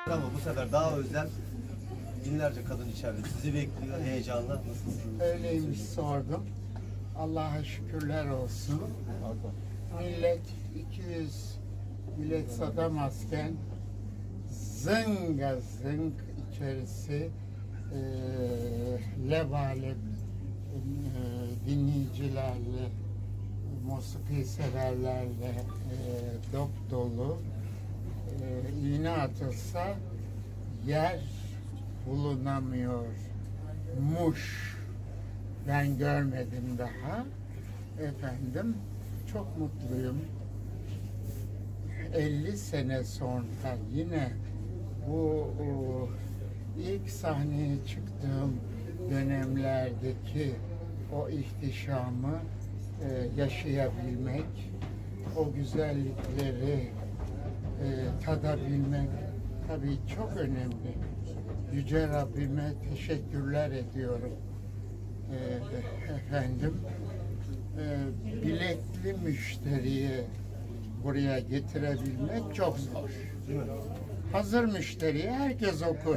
Ama bu sefer daha özel binlerce kadın içeride sizi bekliyor heyecanla. Nasılsınız? Öyleymiş, sordum. Allah'a şükürler olsun. Millet 200 bilet satamazken zınga zınk içerisi levalep dinleyicilerle, musiki severlerle dop dolu. İğne atılsa yer bulunamıyormuş. Ben görmedim daha. Efendim, çok mutluyum. 50 sene sonra yine bu ilk sahneye çıktığım dönemlerdeki o ihtişamı yaşayabilmek, o güzellikleri tadabilmek tabii çok önemli. Yüce Rabbime teşekkürler ediyorum. Efendim, biletli müşteriyi buraya getirebilmek çok zor. Değil mi? Hazır müşteriyi herkes okur.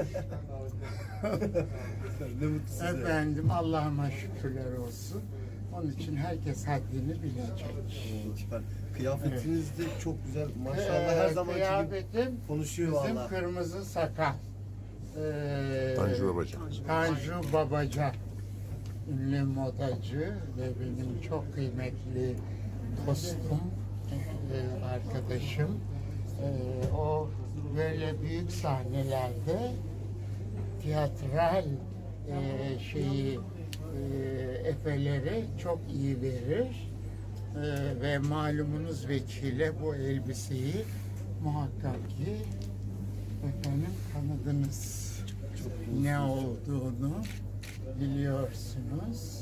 Ne mutlu size. Efendim, Allah'ıma şükürler olsun. Onun için herkes haddini bilecek. Süper. Kıyafetiniz de çok güzel. Maşallah her zaman Kıyafetim konuşuyor bizim valla. kırmızı sakal. Tanju Babacan. Tanju Babacan. Ünlü modacı ve benim çok kıymetli dostum, arkadaşım. O böyle büyük sahnelerde tiyatral efeleri çok iyi verir. Ve malumunuz vekile bu elbiseyi muhakkak ki efendim tanıdınız. Ne olduğunu biliyorsunuz.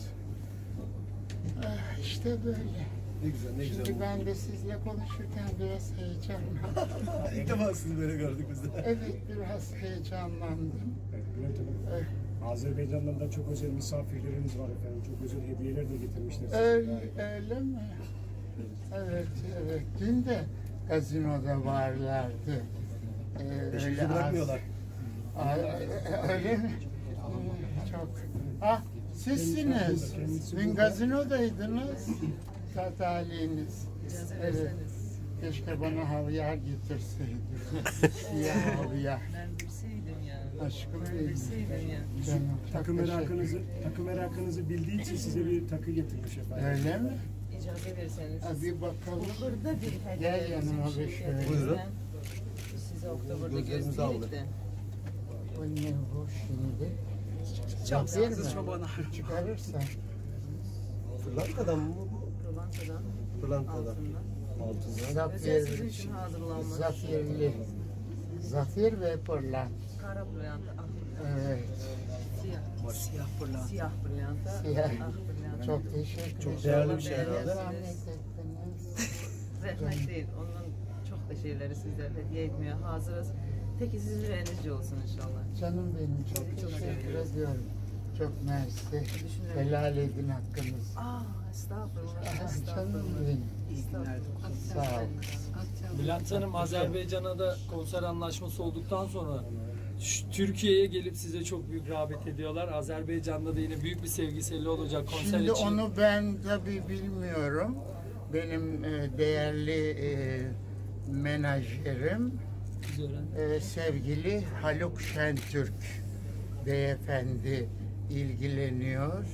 İşte böyle. Ne güzel, ne güzel. Şimdi ben de sizle konuşurken biraz heyecanlandım. İlk defa sizi böyle gördük biz de. Evet, biraz heyecanlandım. Bülent Hanım, Azerbaycan'dan da çok özel misafirlerimiz var efendim. Çok özel hediyeler de getirmişler size. Öyle mi? Evet, evet. Dün de gazinoda varlardı. Peşimizi bırakmıyorlar. Öyle mi? Çok. Ah, sizsiniz. Dün gazinodaydınız. Talihiniz. Evet. Keşke bana havyar getirseydin. Siyah havyar. Ben bilseydim ya. Aşkım Ben benim. bilseydim ya. Canım, çok Takı merakınızı bildiği için size bir takı getirmiş efendim. Öyle mi? İcazet verirseniz. Ha, bir bakalım. Burada bir hediye. Gel yanıma bir şöyle. Buyurun. Size Oktober'da Gözlerimizi aldı. gösterdik de. Bu ne bu şimdi? Çok Zafir mi? çobanı. Çıkarırsan. Pırlantadan mı bu? Pırlantadan. Pırlantadan. Altından. Altından. Özel sizin için hazırlanmış. Zafirli. Zafir ve pırlant. Kara pırlanta. Ah, Evet. siyah. Siyah pırlanta. Siyah pırlanta. Siyah. Ah pırlanta. Çok teşekkür ederim. Çok değerli bir şey herhalde. Zahmet ettiniz. Zahmet değil. Onun çok da şeyleri sizlere hediye etmeye hazırız. Peki sizin yüreğinizce olsun inşallah. Canım benim, çok teşekkür ediyorum. Çok mersi. Helal edin hakkınızı. Estağfurullah. Canım benim. Sağ ol. Bülent Hanım, Azerbaycan'a da konser anlaşması olduktan sonra Türkiye'ye gelip size çok büyük rağbet ediyorlar. Azerbaycan'da da yine büyük bir sevgiseli olacak konser Şimdi için. onu ben tabii bilmiyorum. Benim değerli menajerim sevgili Haluk Şentürk beyefendi ilgileniyor.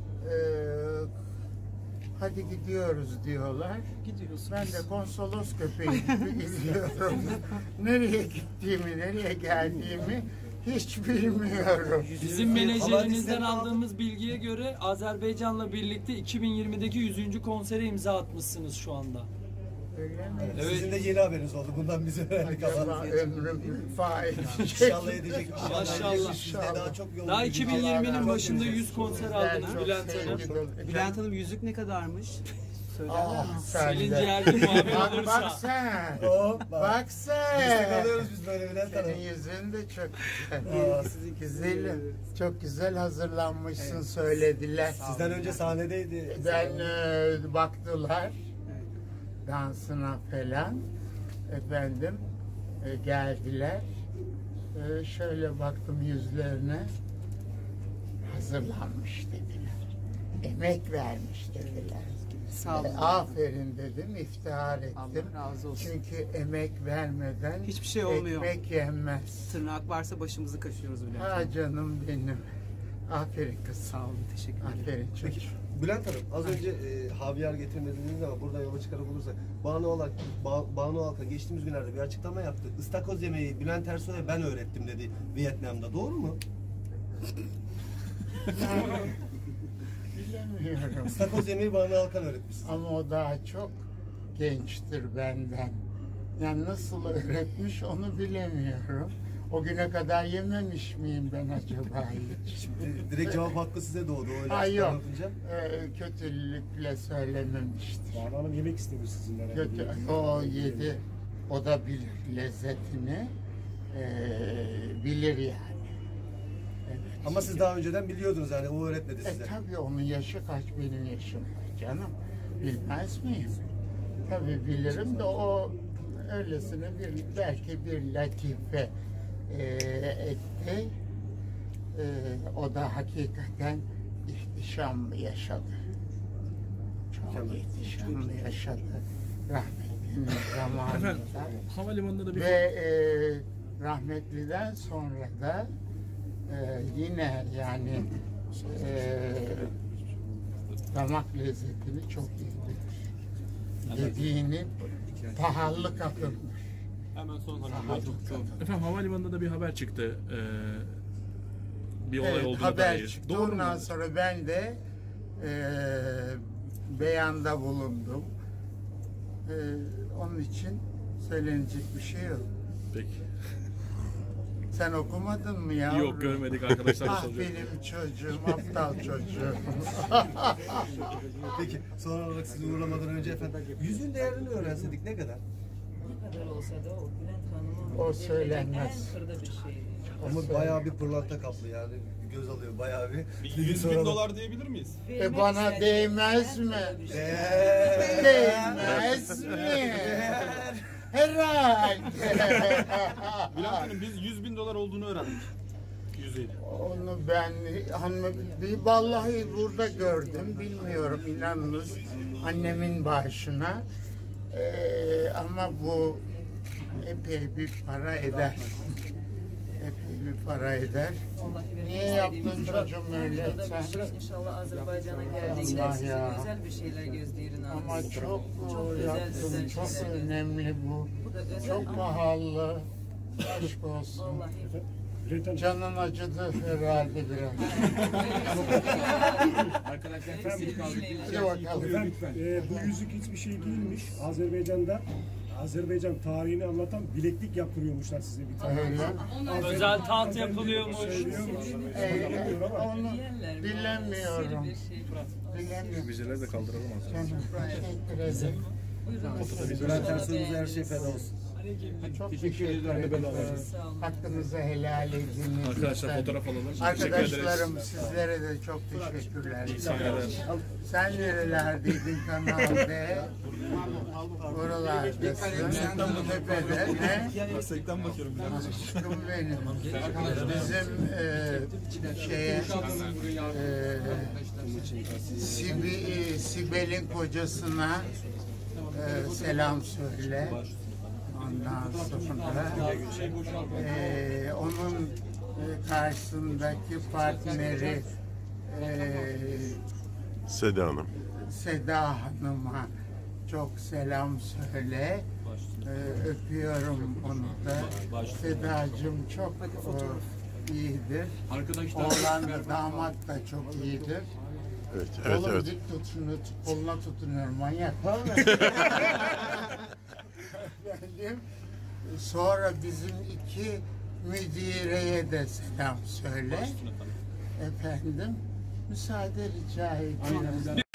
Hadi gidiyoruz diyorlar. Gidiyorsunuz. Ben de konsolos köpeği gibi gidiyorum. Nereye gittiğimi, nereye geldiğimi hiç bilmiyorum. Bizim menajerinizden aldığımız bilgiye göre Azerbaycan'la birlikte 2020'deki 100. konsere imza atmışsınız şu anda. Öyle mi? Evet. Sizin de yeni haberiniz oldu. Bundan bize öğrendik. Acaba ömrüm ifa edecek. İnşallah edecek. Maşallah. Siz de daha çok yolun Daha gücü- 2020'nin başında 100 konser aldınız Çok Bülent Hanım. sevgili- Bülent Hanım, yüzük ne kadarmış? Söyler Ah, misiniz? sen Selin de. Ciğerci muhabbet Bak olursa. sen. Oh, Bak Destek sen. alıyoruz biz böyle Bülent Hanım. Senin yüzün de çok güzel. Güzelim. Çok güzel hazırlanmışsın söylediler. Sizden önce sahnedeydi. Ben baktılar dansına falan. Efendim geldiler. Şöyle baktım yüzlerine. Hazırlanmış dediler. Emek vermiş dediler. Sağ olun. Aferin dedim, iftihar ettim. Allah razı olsun. Çünkü emek vermeden Hiçbir şey olmuyor. ekmek yenmez. Tırnak varsa başımızı kaşıyoruz bile. Ha canım benim. Aferin kız. Sağ olun, teşekkür ederim. Aferin Peki çocuk. Bülent Hanım az önce havyar getirmediniz ama buradan yola çıkarıp olursak Banu Alkan geçtiğimiz günlerde bir açıklama yaptı. Istakoz yemeği Bülent Ersoy'a ben öğrettim dedi Vietnam'da. Doğru mu? Bilemiyorum. Istakoz yemeği Banu Alkan öğretmiş size. Ama o daha çok gençtir benden. Yani nasıl öğretmiş onu bilemiyorum. O güne kadar yememiş miyim ben acaba hiç? Şimdi direkt cevap hakkı size doğdu. Öyle Ha yok. anlatınca. Kötülükle söylememiştir. Banu Hanım yemek istemiş sizinle. herhalde. Kötü, o yedi. O da bilir lezzetini. Bilir yani. Evet. Ama siz daha önceden biliyordunuz yani o öğretmedi size. Tabii onun yaşı kaç benim yaşım var canım. Bilmez miyim? Tabii bilirim de o öylesine belki bir latife etti. O da hakikaten ihtişamlı yaşadı. Çok Mükemmel. ihtişamlı yaşadı. Rahmetlinin zamanında. Havalimanında da bir Ve rahmetliden sonra da yine yani damak lezzetini çok iyi bilir. Yediğini pahalı kapılır. efendim havalimanında da bir haber çıktı. Bir olay Evet, olduğuna haber dair. çıktı. Doğru mu? Ondan sonra ben de beyanda bulundum. Onun için söylenecek bir şey yok. Peki. Sen okumadın mı ya? Yok görmedik arkadaşlar Ah soruyor. benim çocuğum, aptal çocuğum. Peki son olarak sizi uğurlamadan önce efendim yüzün değerini öğrenseydik ne kadar? Ne kadar olsa da o Bülent Hanım'ın O verilecek söylenmez. en kırda bir şeydi. Ama bayağı bir pırlanta kaplı yani göz alıyor bayağı bir. 100 bin dolar diyebilir miyiz? Bana Vermek değmez istediği mi? en kırda bir şey. Değmez mi? Herhalde. Bülent Hanım biz 100 bin dolar olduğunu öğrendik. 150. Onu ben vallahi burada gördüm. Bilmiyorum inanınız annemin bağışına. Ama bu epey bir para eder. Epey bir para eder. Vallahi vermek Niye istediğimiz yaptın çocuğum öyle kırda bir sen? şey. İnşallah Azerbaycan'a geldiğinde Allah size ya. özel bir şeyler gözleyin. Ama çok özel yaptın, çok şeyler. önemli bu. Bu da özel Çok ama pahalı. Aşk olsun. vallahi Bülent Hanım, Canın acıdı herhalde biraz. Hadi bakalım. efendim, bu yüzük hiçbir şey değilmiş. Azerbaycan tarihini anlatan bileklik yaptırıyormuşlar size bir tane. Öyle. Özel taht yapılıyormuş. Söylüyormuş. Onu diyenler mi? bilemiyorum. Sır bir şey. Bilemiyorum. Vizeleri de kaldıralım aslında. Canım, teşekkür ederim. Buyurun. Bülent Ersoy'umuza her şey feda olsun. Çok teşekkür ederim. Sağ olun. Hakkınızı helal edin. Arkadaşlar lütfen. fotoğraf alalım. Teşekkür Arkadaşlarım ederiz. sizlere de çok teşekkürler. Saygılar. Sen nerelerdeydin kanalda? Buralardasın. Tepede. Ne? Meslekten bakıyorum Bülent Hanım. Aşkım benim. Bizim Sibel'in kocasına selam söyle. Ondan sonra onun karşısındaki partneri Seda Hanım. Seda Hanım'a çok selam söyle. Öpüyorum onu da. Sedacığım çok iyidir. Oğlan da damat da çok iyidir. Evet, evet, Oğlum evet. dik tut şunu, koluna tutunuyor manyak. Efendim, sonra bizim iki müdireye de selam söyle. Efendim, müsaade rica ediyorum.